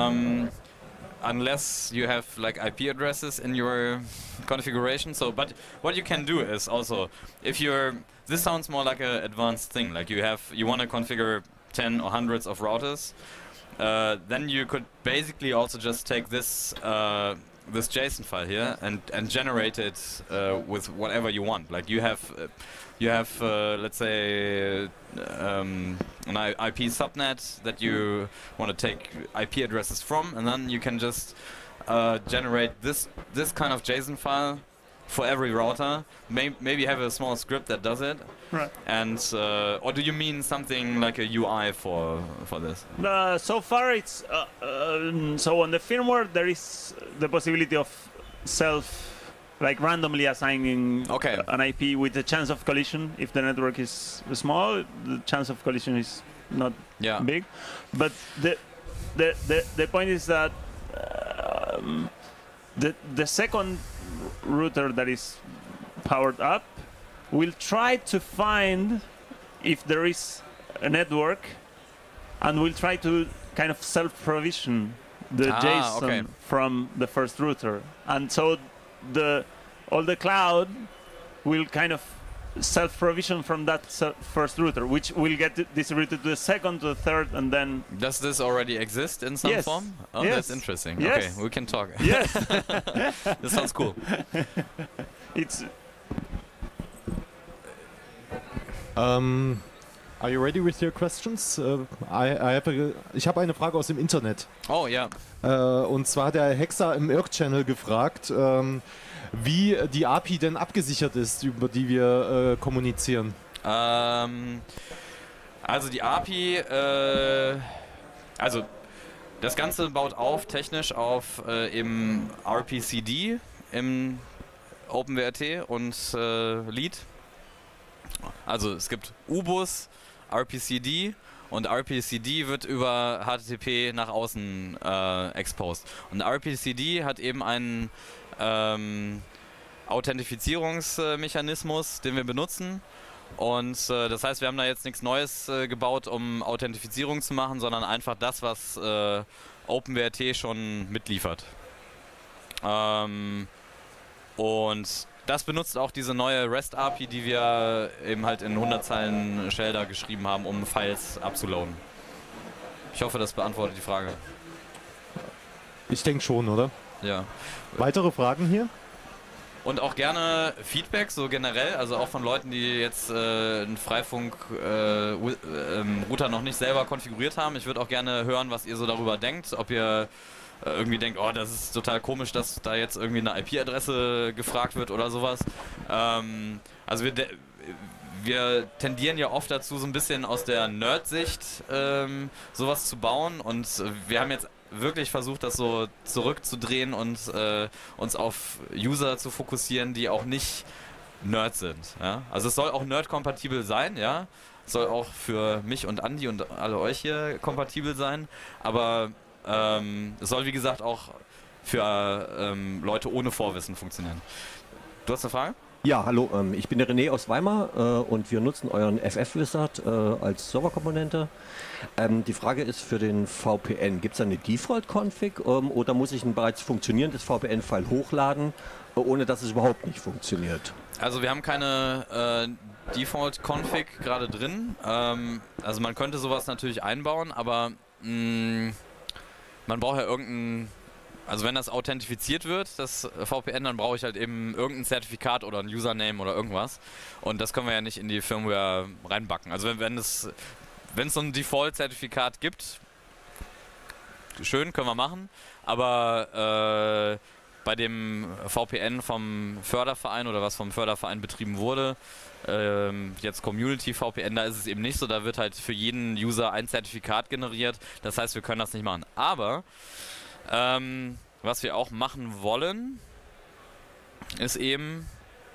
Speaker 1: unless you have like IP addresses in your configuration. So, but what you can do is also, if you're, this sounds more like an advanced thing. Like you want to configure 10 or hundreds of routers, then you could basically also just take this this JSON file here and generate it with whatever you want. Like you have let's say an IP subnet that you want to take IP addresses from, and then you can just generate this kind of JSON file for every router. Maybe have a small script that does it.
Speaker 3: Right.
Speaker 1: And or do you mean something like a UI for this?
Speaker 3: So far, it's so on the firmware there is the possibility of like randomly assigning an IP with a chance of collision. If the network is small, the chance of collision is not big. But the point is that the second router that is powered up will try to find if there is a network, and will try to kind of self-provision the JSON from the first router, and so all the cloud will kind of self-provision from that first router, which will get distributed to the second, to the third, and then...
Speaker 1: Does this already exist in some form? Oh,
Speaker 3: yes.
Speaker 1: That's interesting.
Speaker 3: Yes.
Speaker 1: Okay, we can talk.
Speaker 3: Yes.
Speaker 1: This sounds cool.
Speaker 3: It's...
Speaker 2: Are you ready with your questions? Ich habe eine Frage aus dem Internet.
Speaker 1: Oh, ja.
Speaker 2: Und zwar hat der Hexer im Irk-Channel gefragt, wie die API denn abgesichert ist, über die wir kommunizieren.
Speaker 1: Also die API, also das Ganze baut auf technisch auf im RPCD, im OpenWrt und Lead. Also es gibt UBus, RPCD, und RPCD wird über HTTP nach außen exposed. Und RPCD hat eben einen Authentifizierungsmechanismus, den wir benutzen. Und das heißt, wir haben da jetzt nichts Neues gebaut, um Authentifizierung zu machen, sondern einfach das, was OpenWrt schon mitliefert. Und das benutzt auch diese neue REST-API, die wir eben halt in 100 Zeilen Shell da geschrieben haben, um Files abzuladen. Ich hoffe, das beantwortet die Frage.
Speaker 2: Ich denke schon, oder?
Speaker 1: Ja.
Speaker 2: Weitere Fragen hier?
Speaker 1: Und auch gerne Feedback, so generell, also auch von Leuten, die jetzt einen Freifunk-Router noch nicht selber konfiguriert haben. Ich würde auch gerne hören, was ihr so darüber denkt, ob ihr irgendwie denkt, oh, das ist total komisch, dass da jetzt irgendwie eine IP-Adresse gefragt wird oder sowas. Also wir tendieren ja oft dazu, so ein bisschen aus der Nerd-Sicht sowas zu bauen, und wir haben jetzt wirklich versucht, das so zurückzudrehen und uns auf User zu fokussieren, die auch nicht Nerds sind. Ja? Also es soll auch Nerd-kompatibel sein, ja. Es soll auch für mich und Andi und alle euch hier kompatibel sein, aber es soll, wie gesagt, auch für Leute ohne Vorwissen funktionieren. Du hast eine Frage?
Speaker 4: Ja, hallo, ich bin der René aus Weimar und wir nutzen euren FF-Wizard als Serverkomponente. Die Frage ist für den VPN, gibt es eine Default-Config oder muss ich ein bereits funktionierendes VPN-File hochladen, ohne dass es überhaupt nicht funktioniert?
Speaker 1: Also wir haben keine Default-Config gerade drin. Also man könnte sowas natürlich einbauen, aber man braucht ja also wenn das authentifiziert wird, das VPN, dann brauche ich halt eben irgendein Zertifikat oder ein Username oder irgendwas. Und das können wir ja nicht in die Firmware reinbacken. Also wenn es so ein Default-Zertifikat gibt, schön, können wir machen. Aber bei dem VPN vom Förderverein oder was vom Förderverein betrieben wurde, jetzt Community VPN, da ist es eben nicht so. Da wird halt für jeden User ein Zertifikat generiert. Das heißt, wir können das nicht machen. Aber was wir auch machen wollen, ist eben,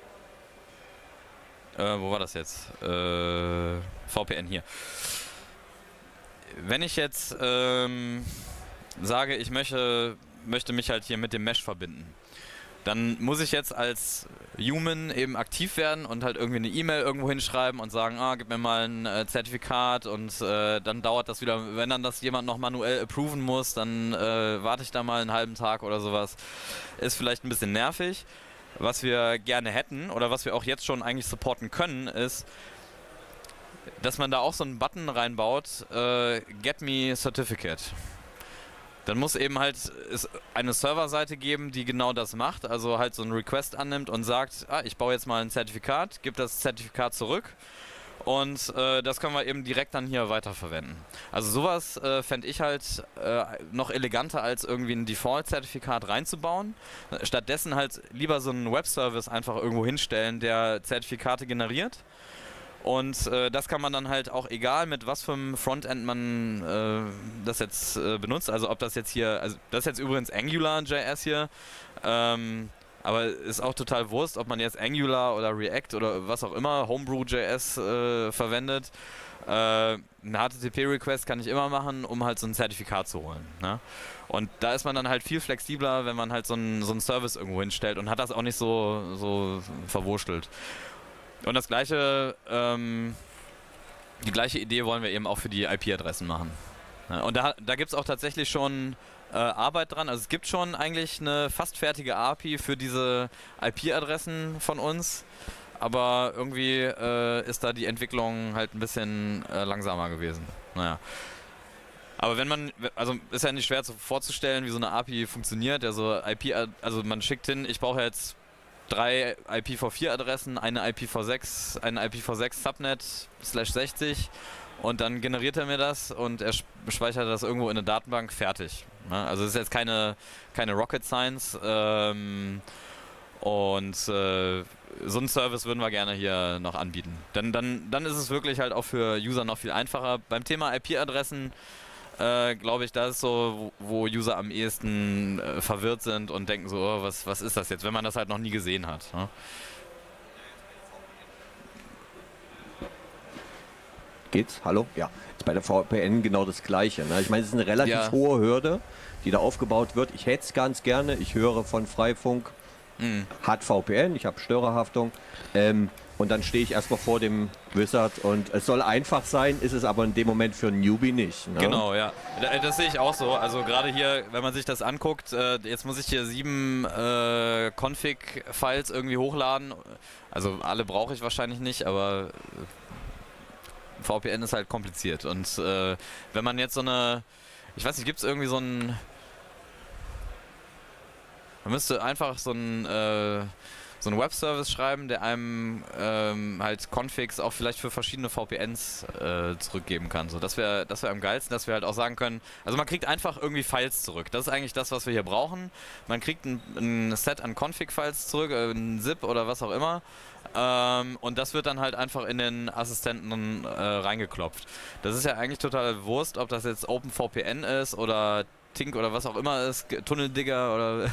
Speaker 1: wo war das jetzt? VPN hier. Wenn ich jetzt sage, ich möchte mich halt hier mit dem Mesh verbinden, dann muss ich jetzt als Human eben aktiv werden und halt irgendwie eine E-Mail irgendwo hinschreiben und sagen, gib mir mal ein Zertifikat, und dann dauert das wieder, wenn dann das jemand noch manuell approven muss, dann warte ich da mal einen halben Tag oder sowas. Ist vielleicht ein bisschen nervig. Was wir gerne hätten oder was wir auch jetzt schon eigentlich supporten können, ist, dass man da auch so einen Button reinbaut, Get Me Certificate. Dann muss eben halt es eine Serverseite geben, die genau das macht, also halt so einen Request annimmt und sagt, ich baue jetzt mal ein Zertifikat, gib das Zertifikat zurück, und das können wir eben direkt dann hier weiterverwenden. Also sowas fände ich halt noch eleganter, als irgendwie ein Default-Zertifikat reinzubauen. Stattdessen halt lieber so einen Web-Service einfach irgendwo hinstellen, der Zertifikate generiert. Und das kann man dann halt auch, egal mit was für einem Frontend man das jetzt benutzt, also ob das jetzt hier, also das ist jetzt übrigens AngularJS hier, aber ist auch total Wurst, ob man jetzt Angular oder React oder was auch immer, Homebrew.js verwendet. einen HTTP-Request kann ich immer machen, um halt so ein Zertifikat zu holen. Ne? Und da ist man dann halt viel flexibler, wenn man halt so einen Service irgendwo hinstellt und hat das auch nicht so verwurschtelt. Und das gleiche, die gleiche Idee wollen wir eben auch für die IP-Adressen machen. Ja, und da gibt es auch tatsächlich schon Arbeit dran. Also es gibt schon eigentlich eine fast fertige API für diese IP-Adressen von uns. Aber irgendwie ist da die Entwicklung halt ein bisschen langsamer gewesen. Naja. Aber wenn man, also ist ja nicht schwer vorzustellen, wie so eine API funktioniert. Also man schickt hin, ich brauche jetzt 3 IPv4-Adressen, eine IPv6, eine IPv6 Subnet /60 und dann generiert er mir das und er speichert das irgendwo in eine Datenbank, fertig. Also es ist jetzt keine Rocket Science. Und so einen Service würden wir gerne hier noch anbieten. Dann ist es wirklich halt auch für User noch viel einfacher. Beim Thema IP-Adressen glaube ich, da ist so, wo User am ehesten verwirrt sind und denken so, oh, was ist das jetzt, wenn man das halt noch nie gesehen hat. Ne?
Speaker 4: Geht's? Hallo? Ja. Ist bei der VPN genau das Gleiche. Ne? Ich meine, es ist eine relativ hohe Hürde, die da aufgebaut wird. Ich hätte es ganz gerne. Ich höre von Freifunk, hat VPN, ich habe Störerhaftung. Und dann stehe ich erstmal vor dem Wizard und es soll einfach sein, ist es aber in dem Moment für einen Newbie nicht. Ne?
Speaker 1: Genau, ja. Das sehe ich auch so. Also gerade hier, wenn man sich das anguckt, jetzt muss ich hier 7 Config-Files irgendwie hochladen. Also alle brauche ich wahrscheinlich nicht, aber VPN ist halt kompliziert. Und wenn man jetzt so eine, ich weiß nicht, gibt es irgendwie so ein, man müsste einfach so ein Web-Service schreiben, der einem halt Configs auch vielleicht für verschiedene VPNs zurückgeben kann. So, das wäre am geilsten, dass wir halt auch sagen können, also man kriegt einfach irgendwie Files zurück. Das ist eigentlich das, was wir hier brauchen. Man kriegt ein Set an Config-Files zurück, ein ZIP oder was auch immer. Und das wird dann halt einfach in den Assistenten reingeklopft. Das ist ja eigentlich total Wurst, ob das jetzt OpenVPN ist oder Tink oder was auch immer ist, Tunneldigger oder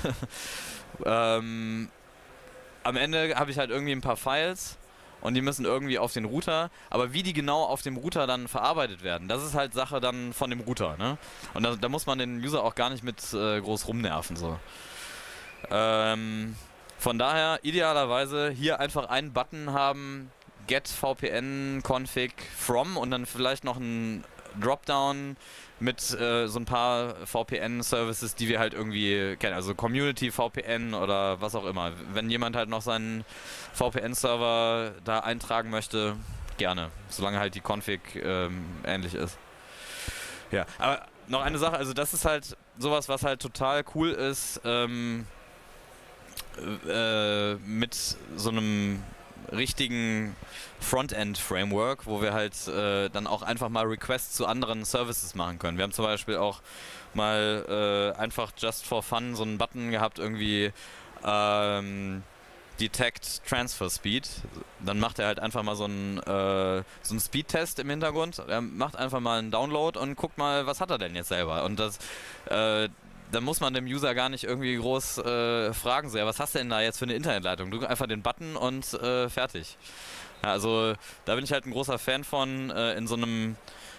Speaker 1: am Ende habe ich halt irgendwie ein paar Files und die müssen irgendwie auf den Router, aber wie die genau auf dem Router dann verarbeitet werden, das ist halt Sache dann von dem Router, ne? Und da muss man den User auch gar nicht mit groß rumnerven, so. Von daher idealerweise hier einfach einen Button haben, get VPN config from und dann vielleicht noch ein Dropdown mit so ein paar VPN-Services, die wir halt irgendwie kennen, also Community VPN oder was auch immer. Wenn jemand halt noch seinen VPN-Server da eintragen möchte, gerne, solange halt die Config ähnlich ist. Ja, aber noch eine Sache, also das ist halt sowas, was halt total cool ist, mit so einem richtigen Frontend-Framework, wo wir halt dann auch einfach mal Requests zu anderen Services machen können. Wir haben zum Beispiel auch mal einfach just for fun so einen Button gehabt, irgendwie Detect Transfer Speed. Dann macht er halt einfach mal so einen Speed-Test im Hintergrund. Er macht einfach mal einen Download und guckt mal, was hat er denn jetzt selber. Und das dann muss man dem User gar nicht irgendwie groß fragen, so, ja, was hast du denn da jetzt für eine Internetleitung? Drück einfach den Button und fertig. Ja, also da bin ich halt ein großer Fan von, in so einem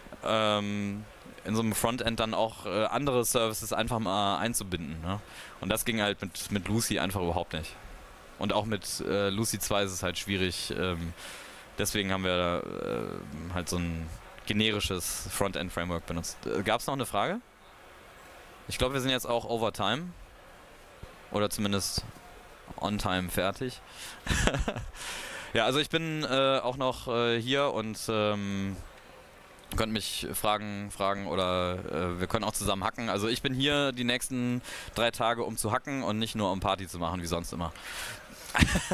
Speaker 1: Frontend dann auch andere Services einfach mal einzubinden. Ne? Und das ging halt mit Lucy einfach überhaupt nicht. Und auch mit Lucy 2 ist es halt schwierig. Deswegen haben wir halt so ein generisches Frontend-Framework benutzt. Gab es noch eine Frage? Ich glaube, wir sind jetzt auch overtime. Oder zumindest on time fertig. Ja, also ich bin auch noch hier und könnt mich fragen oder wir können auch zusammen hacken. Also ich bin hier die nächsten 3 Tage, um zu hacken und nicht nur um Party zu machen, wie sonst immer.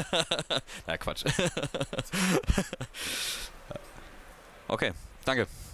Speaker 1: Na, Quatsch. Okay, danke.